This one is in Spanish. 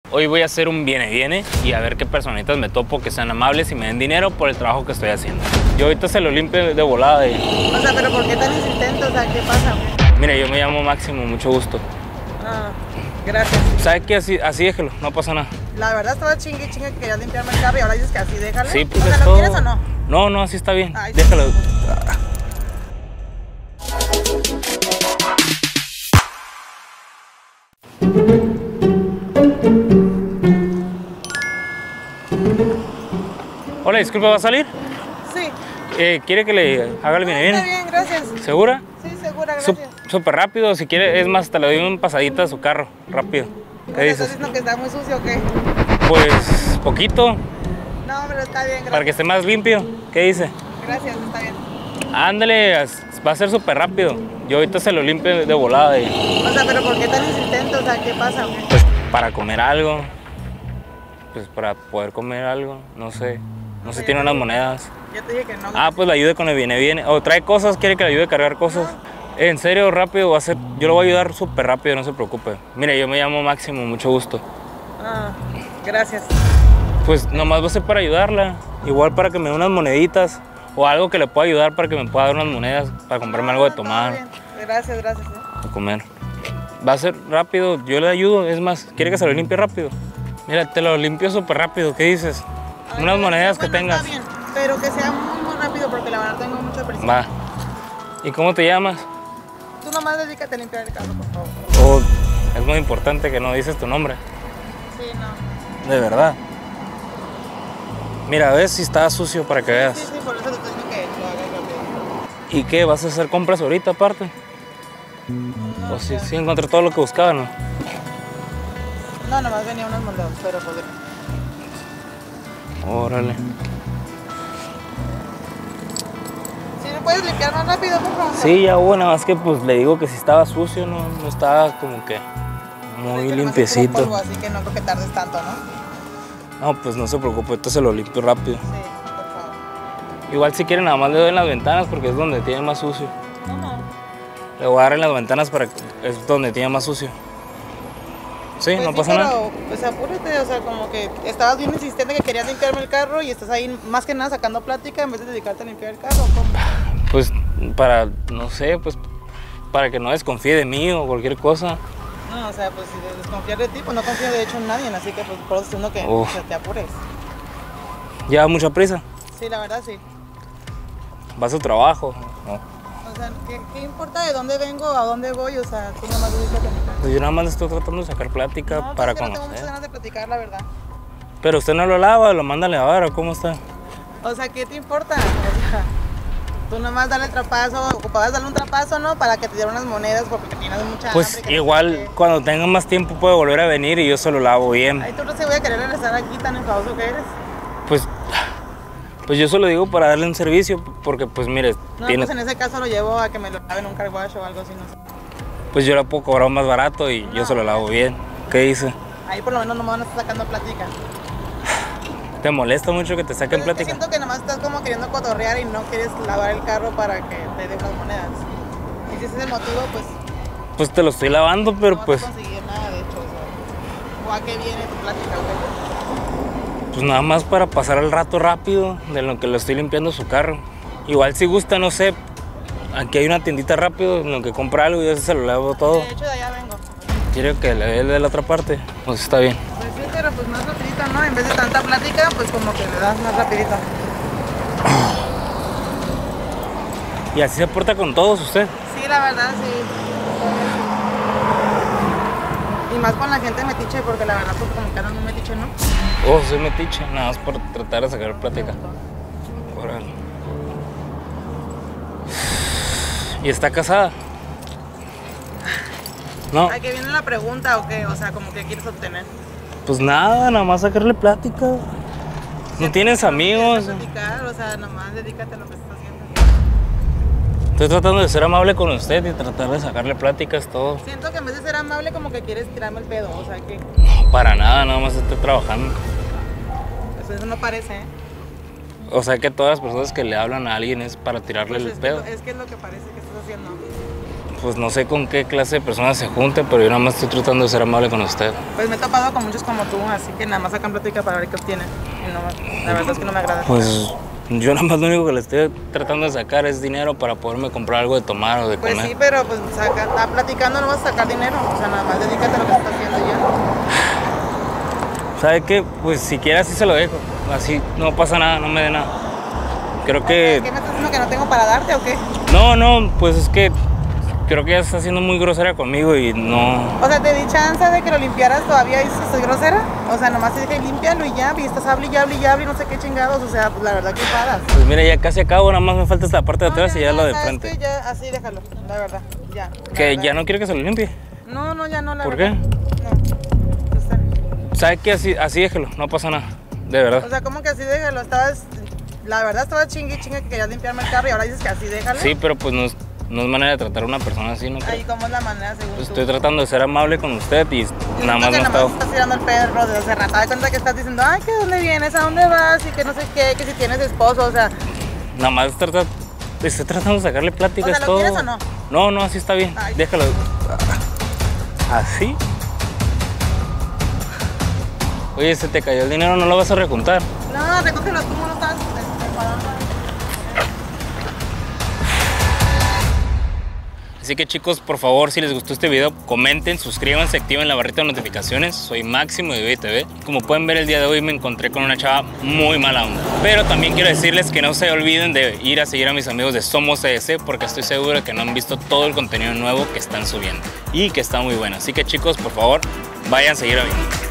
Hoy voy a hacer un viene-viene y a ver qué personitas me topo que sean amables y me den dinero por el trabajo que estoy haciendo. Yo ahorita se lo limpio de volada. O sea, ¿pero por qué tan insistente? O sea, ¿qué pasa? Mira, yo me llamo Máximo, mucho gusto. Ah, gracias. ¿Sabe qué? Así déjelo, no pasa nada. La verdad estaba chingue que quería limpiarme el carro y ahora dices que así déjalo. Sí, pues o sea, es ¿lo todo. quieres o no? No, así está bien. Ay, Déjalo. Hola, disculpa, ¿va a salir? Sí. ¿Quiere que le haga el viene-viene? Está bien, gracias. ¿Segura? Sí, segura, gracias. Súper rápido, si quiere, es más, te le doy un pasadita a su carro, rápido. ¿Qué dices? ¿Estás diciendo que está muy sucio o qué? Pues, poquito, No, pero está bien, gracias. para que esté más limpio. ¿Qué dice? Gracias, está bien. Ándale, va a ser súper rápido. Yo ahorita se lo limpio de volada. O sea, ¿pero por qué tan insistente? O sea, ¿qué pasa? Pues, para comer algo. Pues, para poder comer algo, no sé. No sé, tiene unas monedas. Ya te dije que no. Ah, pues le ayude con el viene-viene. O trae cosas, quiere que le ayude a cargar cosas. En serio, rápido va a ser. Yo lo voy a ayudar súper rápido, no se preocupe. Mire, yo me llamo Máximo, mucho gusto. Ah, gracias. Pues nomás va a ser para ayudarla. Igual para que me dé unas moneditas. O algo que le pueda ayudar para que me pueda dar unas monedas. Para comprarme algo de tomar. Todo bien. Gracias, gracias. A comer. Va a ser rápido, yo le ayudo. Es más, ¿quiere que se lo limpie rápido? Mira, te lo limpio súper rápido. ¿Qué dices? Ay, Unas monedas que bueno, tengas. Está bien, pero que sea muy rápido porque la verdad tengo mucha presión. Va. ¿Y cómo te llamas? Tú nomás dedícate a limpiar el carro, por favor. Oh, es muy importante que no dices tu nombre. Sí, no. De verdad. Mira, ves si está sucio para que veas. Sí, por eso te estoy diciendo que lo hagas rápido. ¿Y qué? ¿Vas a hacer compras ahorita aparte? No, ¿O sí, ya. sí encontré todo lo que buscaba, no? No, nomás venía unos moldados, pero pues... Órale. ¿Sí me puedes limpiar más rápido, por favor? Sí, ya hubo, nada más que pues le digo que si estaba sucio, no estaba como que muy Es que nomás es puro limpiecito. polvo, así que no creo que tardes tanto, ¿no? No, pues no se preocupe, esto se lo limpio rápido. Sí, por favor. Igual si quieren nada más le doy en las ventanas porque es donde tiene más sucio. No. Le voy a dar en las ventanas para que es donde tiene más sucio. Sí, Pues no sí, pasa nada. pero, pues apúrate, o sea, como que estabas bien insistente que querías limpiarme el carro y estás ahí más que nada sacando plática en vez de dedicarte a limpiar el carro. ¿Cómo? Pues para, no sé, pues para que no desconfíe de mí o cualquier cosa. No, o sea, pues si desconfiar de ti, pues no confío de hecho en nadie, así que pues por eso uno que Uf. te apures. ¿Lleva mucha prisa? Sí, la verdad sí. ¿Va a su trabajo? No. O sea, ¿qué importa de dónde vengo, a dónde voy? O sea, tú nomás dedícate a limpiar. Pues yo nada más le estoy tratando de sacar plática No, para es que no tengo muchas conocer. ganas de platicar, la verdad. Pero usted no lo lava, lo manda a lavar o cómo está. O sea, ¿qué te importa? O sea, tú nomás dale el trapazo, ocupabas darle un trapazo, ¿no? Para que te dieran unas monedas porque tienes mucha Pues hambre, que no igual sé qué. cuando tenga más tiempo puede volver a venir y yo se lo lavo bien. Ay, tú no se voy a querer regresar aquí tan enfadoso que eres. Pues yo se lo digo para darle un servicio porque pues mire, No, tiene, pues en ese caso lo llevo a que me lo laven un car wash o algo así, no sé. pues yo le puedo cobrar más barato y yo se lo lavo bien. ¿Qué dice? Ahí por lo menos no me van a estar sacando plática. ¿Te molesta mucho que te saquen Pero es que plática? siento que nomás estás como queriendo cotorrear y no quieres lavar el carro para que te dé unas monedas. Y si ese es el motivo, pues Pues te lo estoy lavando, pero no pues, vas a conseguir nada, de hecho. O a qué viene tu plática, güey. pues nada más para pasar el rato rápido de lo que lo estoy limpiando su carro. Igual si gusta, no sé, aquí hay una tiendita rápido en lo que compra algo y yo se lo lavo todo. De hecho, de allá vengo. ¿Quiere que le dé el de la otra parte? Pues está bien. Pues sí, pero pues más rapidito, ¿no? En vez de tanta plática, pues como que le das más rapidito. ¿Y así se porta con todos usted? Sí, la verdad, sí. Y más con la gente metiche, porque la verdad, pues como que andan muy metiche, ¿no? Oh, soy metiche, nada más por tratar de sacar plática. Órale. ¿Y está casada? No, ¿A qué viene la pregunta o qué? O sea, como que quieres obtener. pues nada más sacarle plática. ¿No tienes amigos? ¿Quieres platicar? O sea, nomás dedícate a lo que estás haciendo. Estoy tratando de ser amable con usted y tratar de sacarle pláticas, todo. Siento que en vez de ser amable, como que quieres tirarme el pedo. O sea, que No, para nada, nada más estoy trabajando. eso no parece, ¿eh? O sea que todas las personas que le hablan a alguien es para tirarle Pues el es, pedo. es que es lo que parece que estás haciendo. pues no sé con qué clase de personas se junte, pero yo nada más estoy tratando de ser amable con usted. Pues me he topado con muchos como tú, así que nada más sacan plática para ver qué obtienen. Y no, la verdad es que no me agrada. Pues yo nada más lo único que le estoy tratando de sacar es dinero para poderme comprar algo de tomar o de Pues comer. sí, pero pues platicando no vas a sacar dinero. O sea, nada más dedícate a lo que estás haciendo ya. ¿Sabe qué? Pues si quiere así se lo dejo. Así no pasa nada, no me dé nada. Creo que... ¿Qué me estás diciendo, que no tengo para darte o qué? No, pues es que creo que ella está siendo muy grosera conmigo y no... O sea, te di chance de que lo limpiaras todavía y dices que soy grosera. O sea, nomás te dije límpialo y ya, y estás hable y no sé qué chingados. O sea, pues la verdad que paras. Pues mira, ya casi acabo, nada más me falta esta parte de atrás y ya lo de ¿sabes frente. qué? Ya, así déjalo, la verdad, ya. Que verdad. ya no quiere que se lo limpie. No, ya no, la ¿Por verdad. qué? No. O sea, ¿Sabe qué? Así déjelo, no pasa nada. De verdad. o sea, ¿cómo que así déjalo? La verdad estabas chingue que querías limpiarme el carro y ahora dices que así déjalo. Sí, pero pues no es manera de tratar a una persona así, ¿no? Ahí, ¿cómo es la manera según tú? Estoy tratando de ser amable con usted y Yo nada siento más que no nada más está... estás tirando el perro desde hace rato. Da cuenta que estás diciendo, ay, que dónde vienes, a dónde vas y que no sé qué, que si tienes esposo, o sea. Nada más estoy tratando de sacarle plática, O sea, es ¿lo todo. quieres o no? No, así está bien. Ay. Déjalo. ¿Así? Oye, se te cayó el dinero, ¿no lo vas a rejuntar? No, recógelo tú, no estás enfadando. Así que chicos, por favor, si les gustó este video, comenten, suscríbanse, activen la barrita de notificaciones. Soy Máximo de BTV. Como pueden ver, el día de hoy me encontré con una chava muy mala onda. Pero también quiero decirles que no se olviden de ir a seguir a mis amigos de Somos ES, porque estoy seguro de que no han visto todo el contenido nuevo que están subiendo y que está muy bueno. Así que chicos, por favor, vayan a seguir a mí.